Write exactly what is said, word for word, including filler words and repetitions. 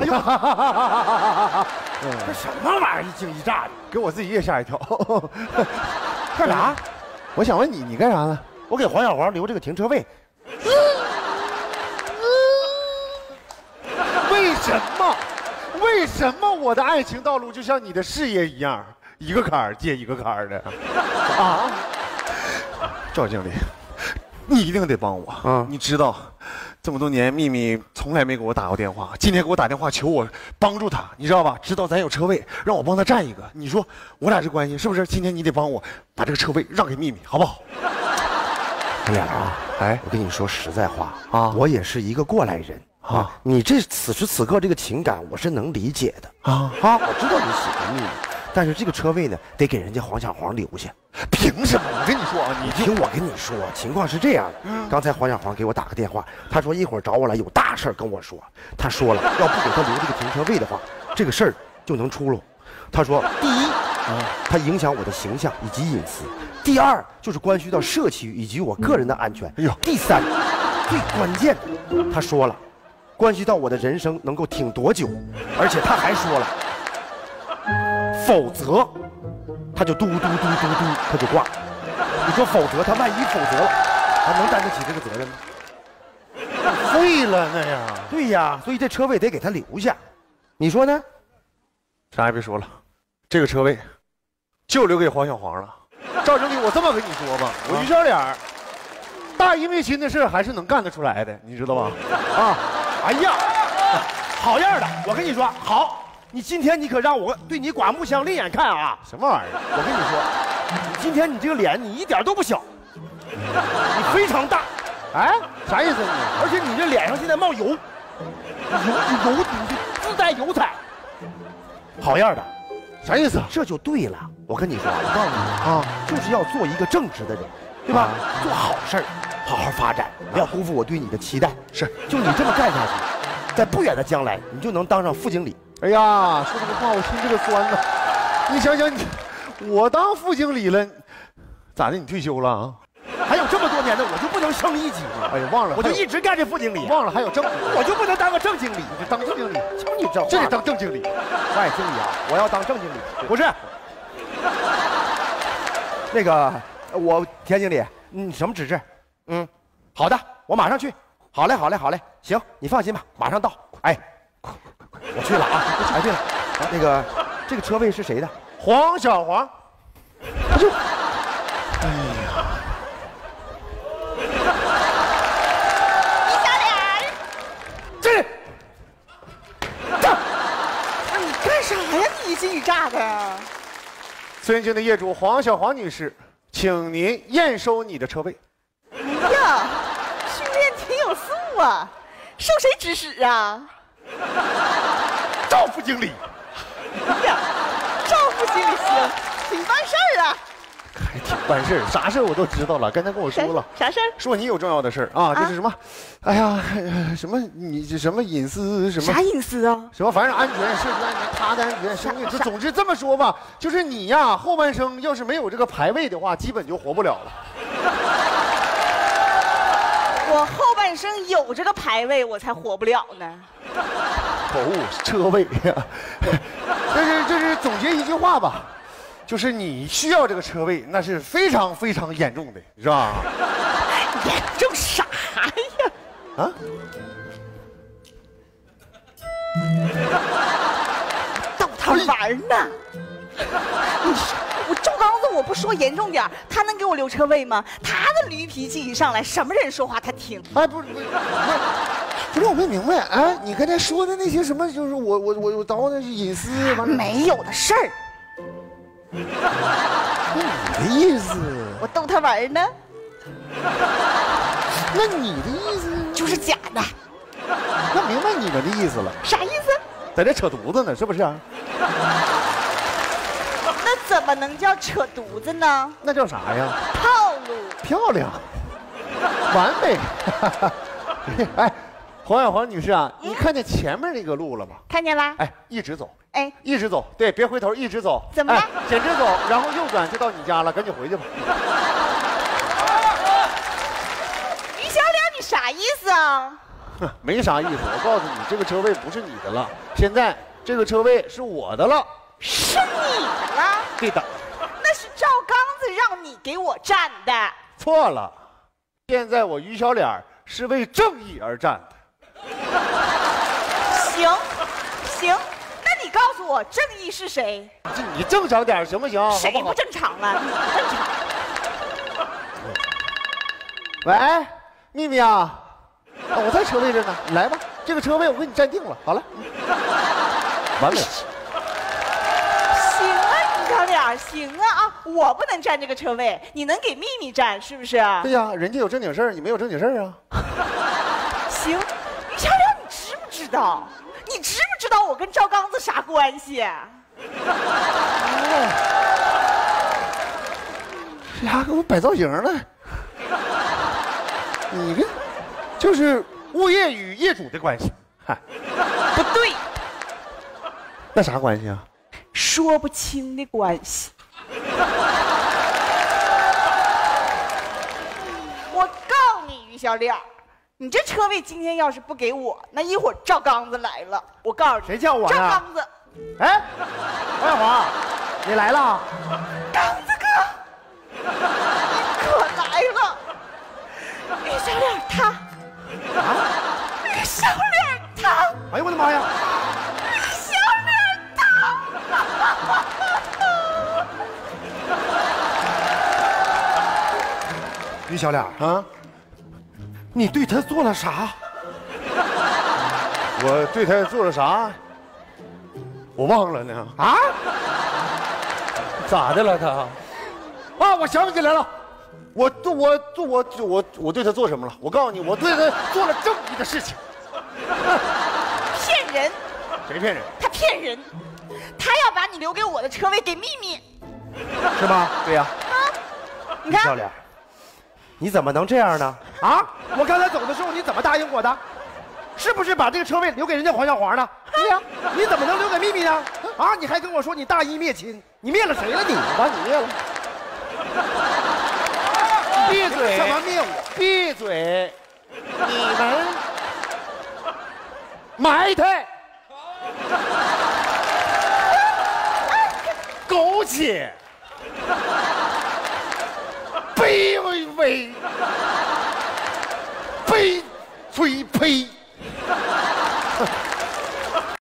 这什么玩意儿，一惊一乍的， 给我自己也吓一跳。 干啥？ 我想问你，你干啥呢？ 我给黄小黄留这个停车位。 为什么？为什么我的爱情道路就像你的事业一样，一个坎儿接一个坎儿的？啊，赵经理，你一定得帮我。嗯，你知道，这么多年秘密从来没给我打过电话，今天给我打电话求我帮助他，你知道吧？知道咱有车位，让我帮他占一个。你说我俩这关系是不是？今天你得帮我把这个车位让给秘密，好不好？ 咱俩啊，哎，我跟你说实在话啊，我也是一个过来人。啊，你这此时此刻这个情感我是能理解的啊啊！我知道你喜欢秘密，但是这个车位呢，得给人家黄小黄留下。 凭什么？我跟你说啊， 你听我跟你说，情况是这样的。嗯，刚才黄小黄给我打个电话，他说一会儿找我来，有大事跟我说。他说了，要不给他留这个停车位的话，这个事儿就能出喽。他说，第一，啊，它影响我的形象以及隐私；第二，就是关系到社区以及我个人的安全。哎呦，第三，最关键的，他说了。关系到我的人生能够挺多久，而且他还说了，否则他就嘟嘟嘟嘟嘟，他就挂。你说否则他万一否则了，他能担得起这个责任吗？ 废了那样。 对呀，所以这车位得给他留下，你说呢？ 啥也别说了，这个车位就留给黄小黄了。赵经理，我这么跟你说吧，我于小脸大义灭亲的事还是能干得出来的，你知道吧？啊。 哎呀，好样的！我跟你说，好，你今天你可让我对你刮目相另眼看啊！ 什么玩意儿？ 我跟你说，你今天你这个脸你一点都不小，你非常大。 哎，啥意思你？ 而且你这脸上现在冒油，油油，你就自带油彩。好样的， 啥意思？ 这就对了。我跟你说，我告诉你啊，就是要做一个正直的人，对吧？做好事儿。好好发展，不要辜负我对你的期待。 是， 就你这么干下去，在不远的将来，你就能当上副经理。 哎呀，说这个话我听这个酸呢。你想想你，我当副经理了，咋的？你退休了啊？ 还有这么多年的，我就不能升一级吗？ 哎呀，忘了， 我就一直干这副经理。 忘了还有正， 我就不能当个正经理？ 你当正经理？ 就你这， 这得当正经理。 哎，经理啊，我要当正经理。不是，那个我田经理，你什么指示？嗯，好的，我马上去。好嘞，好嘞，好嘞，行，你放心吧，马上到。哎，快快快，我去了啊！哎，对了，啊，那个这个车位是谁的？ 黄小黄。他就，哎呀， 李小脸， 这， 这，你干啥呀？你一惊一乍的。 尊敬的业主黄小黄女士，请您验收你的车位。 哎呀，训练挺有素啊，受谁指使啊？ 赵副经理。 哎呀，赵副经理行，挺办事儿啊。 还挺办事儿，啥事儿我都知道了。刚才跟我说了， 啥事儿？ 说你有重要的事儿啊，就是什么，哎呀，什么你这什么隐私什么？ 啥隐私啊？ 什么反正安全、社区安全、他的安全、生命，就总之这么说吧，就是你呀，后半生要是没有这个排位的话，基本就活不了了。 我后半生有这个排位，我才活不了呢。 口误，车位呀。就是就是总结一句话吧。就是你需要这个车位，那是非常非常严重的，是吧？ 严重啥呀？啊？逗他玩呢？你说我周刚子，我不说严重点，他能给我留车位吗？他的驴脾气一上来，什么人说话他听。 哎，不是不是不是，我没明白。哎，你刚才说的那些什么，就是我我我我叨的是隐私， 没有的事儿。 那你的意思？ 我逗他玩呢。 那你的意思就是假的。 那明白你们的意思了。 啥意思？ 在这扯犊子呢，是不是啊？ 那怎么能叫扯犊子呢？ 那叫啥呀？ 套路。 漂亮，完美。哎，黄小黄女士啊，嗯、你看见前面那个路了吗？ 看见啦。 哎，一直走。 哎， 一直走，对，别回头，一直走。 怎么了？ 简直走，然后右转就到你家了，赶紧回去吧。 于小脸，你啥意思啊？ 没啥意思。我告诉你，这个车位不是你的了，现在这个车位是我的了。 是你的了？ 对的。 那是赵刚子让你给我站的。 错了，现在我于小脸是为正义而战的。 行，行，那你告诉我正义是谁？ 你正常点行不行？ 谁不正常了？你不正常。 喂，秘密啊，啊我在车位这呢，你来吧，这个车位我给你站定了。好了，完美。 行啊，于小脸，行啊啊！我不能占这个车位，你能给秘密占是不是？ 对呀，人家有正经事儿，你没有正经事儿啊。 行，于小脸，你知不知道？你知不知道我跟赵刚子啥关系？ 哦，这家给我摆造型了。你跟就是物业与业主的关系，嗨， 不对， 那啥关系啊？ 说不清的关系。我告诉你，于小亮，你这车位今天要是不给我，那一会儿赵刚子来了，我告诉你， 谁叫我呢？ 赵刚子， 哎，王小华，你来了？ 刚子哥，你可来了。于小亮他， 啊， 于小亮他， 哎呦我的妈呀！ 于小亮他。 于小脸啊， 你对他做了啥？ 我对他做了啥？我忘了呢。 啊？ 咋的了他？啊，我想起来了，我做我做我我我对他做什么了？我告诉你，我对他做了正义的事情。 骗人！ 谁骗人？ 他骗人！他要把你留给我的车位给秘密， 是吗？ 对呀、 啊！你看， 小脸，你怎么能这样呢？啊！我刚才走的时候你怎么答应我的？是不是把这个车位留给人家黄小华呢？对呀、啊，你怎么能留给秘密呢？啊！你还跟我说你大义灭亲，你灭了谁了你？ 我把你灭了。闭嘴！ 什么灭我？ 闭嘴！你们埋汰，苟且，卑微微，卑催呸！